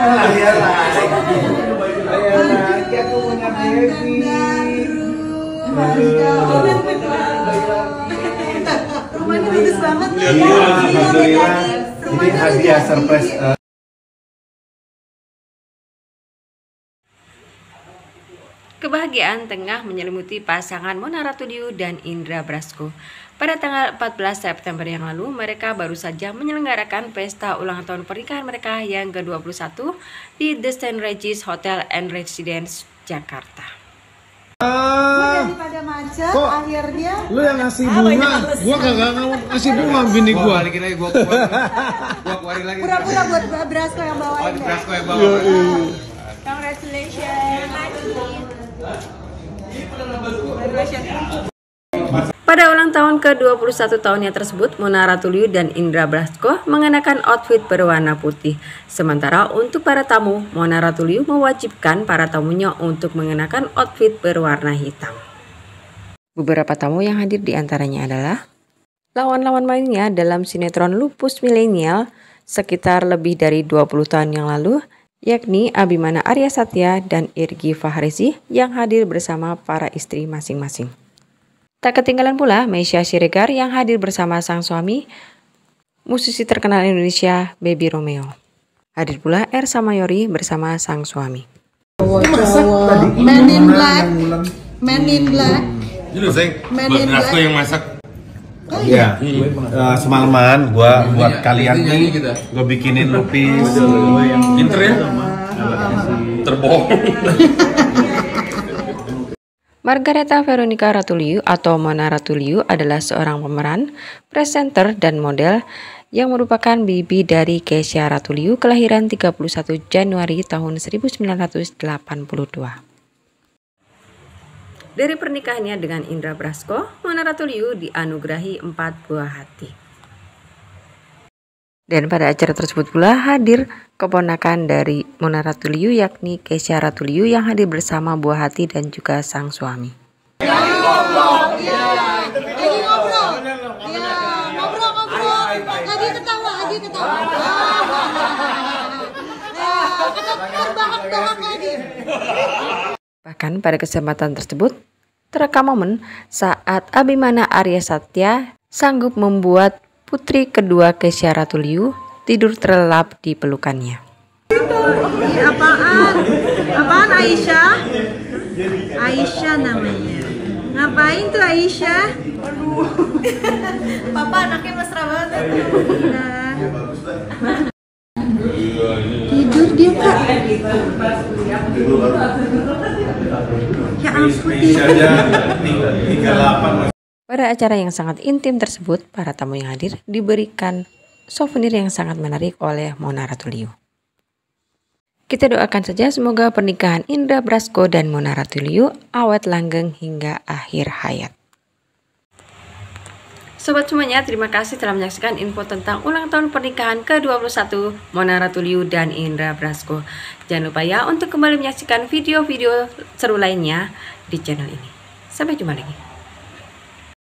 Aku punya baby. Rumahnya bagus banget nih. Iya, alhamdulillah. Jadi hadiah surprise. Kebahagiaan tengah menyelimuti pasangan Mona Ratuliu dan Indra Brasko. Pada tanggal 14 September yang lalu, mereka baru saja menyelenggarakan pesta ulang tahun pernikahan mereka yang ke-21 di The St. Regis Hotel and Residence, Jakarta. Daripada macet, kok akhirnya lu yang ngasih bunga, gua kagak mau ngasih bunga bini gua. Balikin lagi gua keluarin lagi. pura-pura buat Brasko yang bawain. Brasko yang bawa. Congratulations. Pada ulang tahun ke-21 tahunnya tersebut, Mona Ratuliu dan Indra Brasko mengenakan outfit berwarna putih. Sementara untuk para tamu, Mona Ratuliu mewajibkan para tamunya untuk mengenakan outfit berwarna hitam. Beberapa tamu yang hadir diantaranya adalah lawan-lawan mainnya dalam sinetron Lupus Milenial sekitar lebih dari 20 tahun yang lalu, yakni Abimana Arya Satya dan Irgi Fahrezi yang hadir bersama para istri masing-masing. Tak ketinggalan pula Meisya Siregar yang hadir bersama sang suami, musisi terkenal Indonesia Baby Romeo. Hadir pula Ersa Mayori bersama sang suami. Man in Black. Man in Black. Itu sayang, buat Brasko yang masak. Iya, semalaman gua buat kalian nih, gua bikinin lupis. Pinter ya? Terbohong. Margareta Veronica Ratuliu atau Mona Ratuliu adalah seorang pemeran, presenter, dan model yang merupakan bibi dari Kesha Ratuliu kelahiran 31 Januari tahun 1982. Dari pernikahannya dengan Indra Brasko, Mona Ratuliu dianugerahi 4 buah hati. Dan pada acara tersebut pula hadir keponakan dari Mona Ratuliu yakni Kesha Ratuliu yang hadir bersama buah hati dan juga sang suami. Lagi ngobrol. Lagi ketawa. Terbahak-bahak lagi. Bahkan pada kesempatan tersebut terekam momen saat Abimana Arya Satya sanggup membuat putri kedua Kesha Ratuliu tidur terlelap di pelukannya. Apaan Aisyah? Aisyah namanya. Ngapain tuh Aisyah? Aduh. Papa anaknya mesra banget. Tidur dia Kak. Ya ampun. Pada acara yang sangat intim tersebut, para tamu yang hadir diberikan souvenir yang sangat menarik oleh Mona Ratuliu. Kita doakan saja semoga pernikahan Indra Brasko dan Mona Ratuliu awet langgeng hingga akhir hayat. Sobat semuanya, terima kasih telah menyaksikan info tentang ulang tahun pernikahan ke-21 Mona Ratuliu dan Indra Brasko. Jangan lupa ya untuk kembali menyaksikan video-video seru lainnya di channel ini. Sampai jumpa lagi.